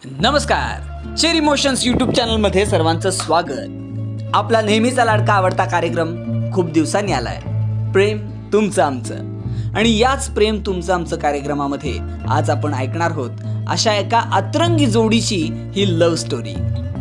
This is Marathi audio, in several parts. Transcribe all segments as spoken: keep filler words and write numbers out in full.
नमस्कार, चेरी इमोशन्स यूट्यूब चॅनलमध्ये सर्वांचं स्वागत। आपला नेहमीचा लाडका आवडता कार्यक्रम खूप दिवसांनी आलाय, प्रेम तुमचं आमचं। आणि याच प्रेम तुमचं आमचं कार्यक्रमामध्ये आज आपण ऐकणार आहोत अशा एका अतरंगी जोडीची ही लव्ह स्टोरी।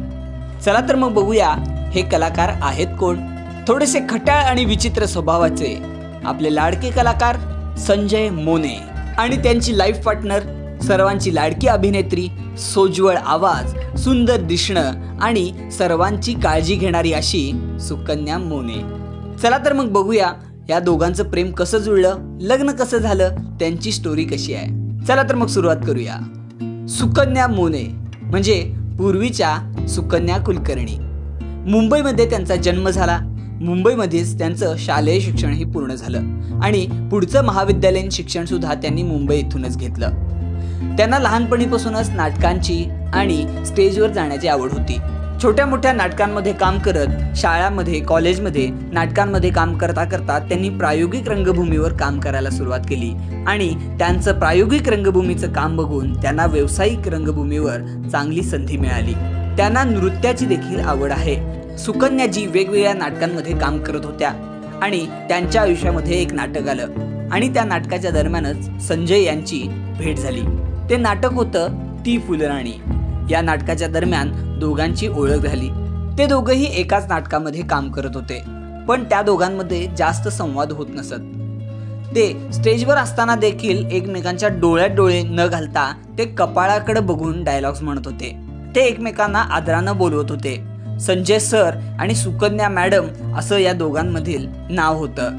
चला तर मग बघूया हे कलाकार आहेत कोण। थोडेसे खट्याळ आणि विचित्र स्वभावाचे आपले लाडके कलाकार संजय मोने आणि त्यांची लाईफ पार्टनर, सर्वांची लाडकी अभिनेत्री, सोज्वळ आवाज, सुंदर दिसणं आणि सर्वांची काळजी घेणारी अशी सुकन्या मोने। चला तर मग बघूया या दोघांचं प्रेम कसं जुळलं, लग्न कसं झालं, त्यांची स्टोरी कशी आहे। चला तर मग सुरुवात करूया। सुकन्या मोने म्हणजे पूर्वीच्या सुकन्या कुलकर्णी। मुंबईमध्ये त्यांचा जन्म झाला। मुंबईमध्येच त्यांचं शालेय शिक्षणही पूर्ण झालं आणि पुढचं महाविद्यालयीन शिक्षण सुद्धा त्यांनी मुंबई इथूनच घेतलं। त्यांना लहानपणीपासूनच नाटकांची आणि स्टेजवर जाण्याची आवड होती। छोट्या मोठ्या नाटकांमध्ये काम करत, शाळांमध्ये, कॉलेजमध्ये नाटकांमध्ये काम करता करता त्यांनी प्रायोगिक रंगभूमीवर काम करायला सुरुवात केली आणि त्यांचं प्रायोगिक रंगभूमीचं काम बघून त्यांना व्यावसायिक रंगभूमीवर चांगली संधी मिळाली। त्यांना नृत्याची देखील आवड आहे। सुकन्याजी वेगवेगळ्या नाटकांमध्ये काम करत होत्या आणि त्यांच्या आयुष्यामध्ये एक नाटक आलं आणि त्या नाटकाच्या दरम्यानच संजय यांची भेट झाली। ते नाटक होतं ती फुलराणी। या नाटकाच्या दरम्यान दोघांची ओळख झाली। ते दोघंही एकाच नाटकामध्ये काम करत होते, पण त्या दोघांमध्ये जास्त संवाद होत नसत। ते स्टेजवर असताना देखील एकमेकांच्या डोळ्यात डोळे न घालता ते कपाळाकडे बघून डायलॉग्स म्हणत होते। ते एकमेकांना आदरानं बोलवत होते। संजय सर आणि सुकन्या मॅडम असं या दोघांमधील नाव होतं।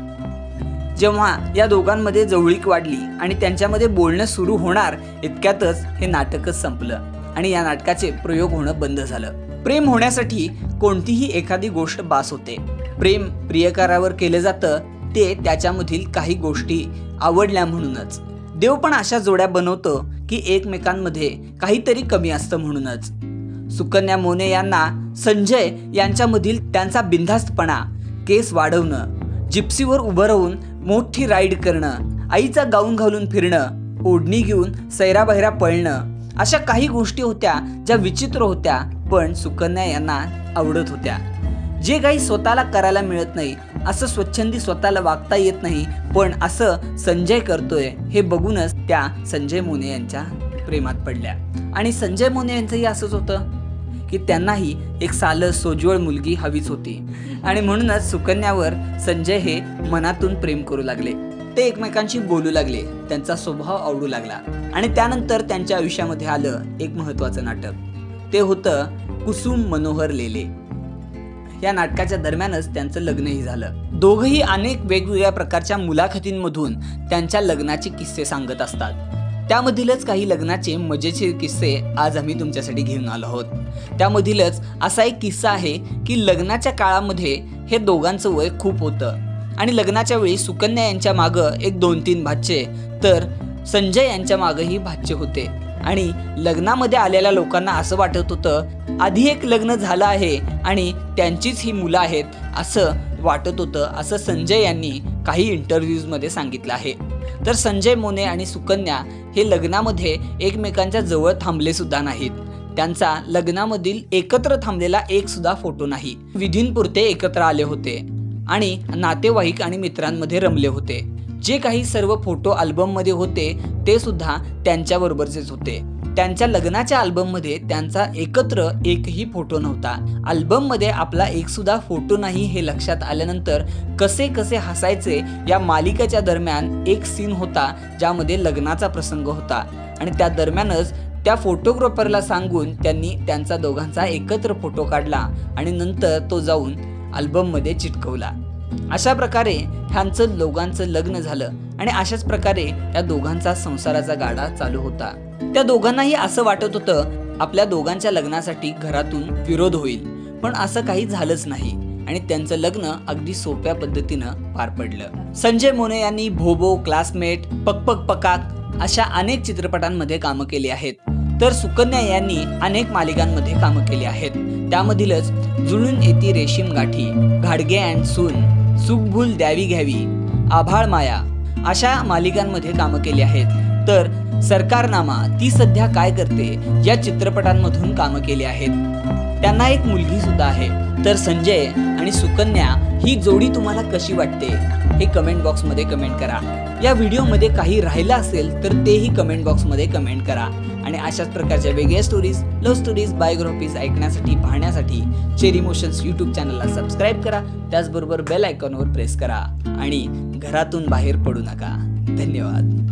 जेव्हा या दोघांमध्ये जवळीक वाढली आणि त्यांच्यामध्ये बोलणं सुरू होणार इतक्यातच हे नाटकच संपलं आणि या नाटकाचे प्रयोग होणं बंद झालं। प्रेम होण्यासाठी कोणतीही एखादी गोष्ट बास होते। प्रेम प्रियकारावर केलं जातं ते त्याच्यामधील काही गोष्टी आवडल्या म्हणूनच। देव पण अशा जोड्या बनवतो की एकमेकांमध्ये काहीतरी कमी असतं म्हणूनच। सुकन्या मोने यांना संजय यांच्यामधील त्यांचा बिनधास्तपणा, केस वाढवणं, जिप्सीवर उभं राहून मोठी राईड करणं, आईचा गाऊन घालून फिरणं, ओढणी घेऊन सैराबैरा पळणं अशा काही गोष्टी होत्या ज्या विचित्र होत्या, पण सुकन्या यांना आवडत होत्या। जे काही स्वतःला करायला मिळत नाही, असं स्वच्छंदी स्वतःला वागता येत नाही, पण असं संजय करतोय हे बघूनच त्या संजय मोने यांच्या प्रेमात पडल्या। आणि संजय मोने यांचंही असंच होतं की त्यांनाही एक सालस सोज्वळ मुलगी हवीच होती आणि म्हणूनच सुकन्यावर संजय हे मनातून प्रेम करू लागले। ते एकमेकांशी बोलू लागले, त्यांचा स्वभाव आवडू लागला आणि त्यानंतर त्यांच्या आयुष्यामध्ये आलं एक महत्त्वाचं नाटक। ते होतं कुसुम मनोहर लेले। या नाटकाच्या दरम्यानच त्यांचं लग्नही झालं। दोघंही अनेक वेगवेगळ्या प्रकारच्या मुलाखतींमधून त्यांच्या लग्नाचे किस्से सांगत असतात। त्यामधीलच काही लग्नाचे मजेशीर किस्से आज आम्ही तुमच्यासाठी घेऊन आलो आहोत। त्यामधीलच असा एक किस्सा आहे की लग्नाच्या काळामध्ये हे दोघांचं वय खूप होतं आणि लग्नाच्या वेळी सुकन्या यांच्या मागं एक दोन तीन भाचे तर संजय यांच्या मागंही भाचे होते आणि लग्नामध्ये आलेल्या लोकांना असं वाटत होतं आधी एक लग्न झालं आहे आणि त्यांचीच ही मुलं आहेत असं वाटत होतं, असं संजय यांनी काही इंटरव्ह्यूजमध्ये सांगितलं आहे। तर संजय मोने आणि सुकन्या हे लग्नामध्ये एकमेकांच्या जवळ थांबले सुद्धा नाहीत। त्यांचा लग्नामधील एकत्र थांबलेला एक सुद्धा फोटो नाही। विधींपुरते एकत्र आले होते आणि नातेवाईक आणि मित्रांमध्ये रमले होते। जे काही सर्व फोटो अल्बममध्ये होते ते सुद्धा त्यांच्याबरोबरचेच होते। त्यांच्या लग्नाच्या अल्बममध्ये त्यांचा एकत्र एकही फोटो नव्हता। अल्बममध्ये आपला एक सुद्धा फोटो नाही हे लक्षात आल्यानंतर कसे कसे हसायचे। या मालिकेच्या दरम्यान एक सीन होता ज्यामध्ये लग्नाचा प्रसंग होता आणि त्या दरम्यानच त्या फोटोग्राफरला सांगून त्यांनी त्यांचा दोघांचा एकत्र फोटो काढला आणि नंतर तो जाऊन अल्बममध्ये चिटकवला। अशा प्रकारे ह्यांचं दोघांचं लग्न झालं आणि अशाच प्रकारे या दोघांचा संसाराचा गाडा चालू होता। त्या दोघांनाही असं वाटत होतं आपल्या दोघांच्या लग्नासाठी घरातून विरोध होईल, पण असं काही झालंच नाही आणि त्यांचं लग्न अगदी सोप्या पद्धतीनं पार पडलं। संजय मोने यांनी भोबो, क्लासमेट, पक पक पकाक अशा अनेक चित्रपटांमध्ये कामं केली आहेत, तर सुकन्या यांनी अनेक मालिकांमध्ये कामं केली आहेत। त्यामधीलच जुळून येती रेशीम गाठी, घाडगे अँड सून, सुखभूल द्यावी घ्यावी, आभाळ माया अशा मालिकांमध्ये कामं केली आहेत। तर सरकारनामा ती सध्या काय करते या चित्रपटांमधून कामं केली आहेत. त्यांना एक मुलगी सुद्धा आहे. तर संजय आणि सुकन्या ही जोडी तुम्हाला कशी वाटते हे कमेंट बॉक्समध्ये कमेंट करा. या व्हिडिओमध्ये काही राहिलं असेल तर तेही कमेंट बॉक्समध्ये कमेंट करा. आणि अशाच प्रकारच्या वेगळ्या स्टोरीज, लव्ह स्टोरीज, बायोग्राफीज ऐकण्यासाठी, पाहण्यासाठी चेरी इमोशन्स यूट्यूब चॅनलला सबस्क्राईब करा. त्याचबरोबर बेल आयकॉनवर प्रेस करा आणि घरातून बाहेर पडू नका. धन्यवाद.